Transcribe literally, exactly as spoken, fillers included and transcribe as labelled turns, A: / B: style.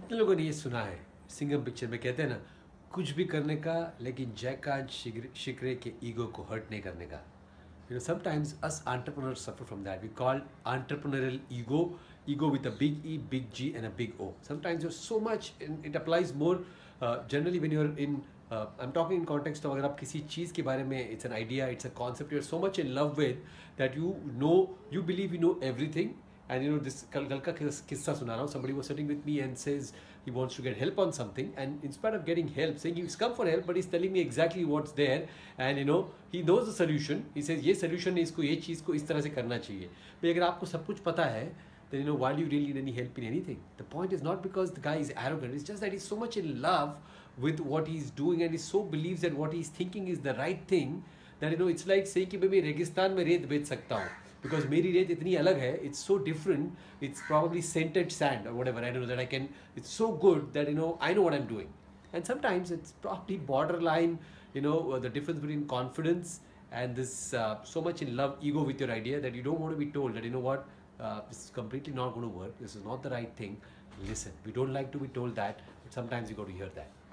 A: कितने लोगों ने ये सुना है सिंघम पिक्चर में कहते हैं ना, कुछ भी करने का लेकिन जयकांत शिकरे के ईगो को हर्ट नहीं करने का. You know, sometimes us entrepreneurs suffer from that. We call entrepreneurial ego, ego with a big E, big G, and a big O. Sometimes you're so much, and it applies more uh, generally when you're in. Uh, I'm talking in context of अगर आप किसी चीज़ के बारे में, it's an idea, it's a concept you're so much in love with that you know, you believe you know everything. And you know this कल कल का किस्सा सुना रहा हूँ. Somebody was sitting with me and says he wants to get help on something, and in spite of getting help, saying he's come for help, but he's telling me exactly what's there, and you know he knows the solution. He says ये solution है, इसको ये चीज़ को इस तरह से करना चाहिए. But अगर आपको सब कुछ पता है, then you know why do you really need any help in anything? The point is not because the guy is arrogant. It's just that he's so much in love with what he's doing, and he so believes that what he's thinking is the right thing that you know it's like saying कि मैं रेगिस्तान में रेत बेच सकता हूँ. Because मेरी रेत इतनी अलग है, it's so different, it's probably scented sand or whatever, I don't know, that I can, it's so good that, you know, I know what I'm doing. And sometimes it's probably borderline, you know, uh, the difference between confidence and this uh, so much in love ego with your idea that you don't want to be told that, you know what, uh, this is completely not going to work, this is not the right thing. Listen, we don't like to be told that, but sometimes you got to hear that.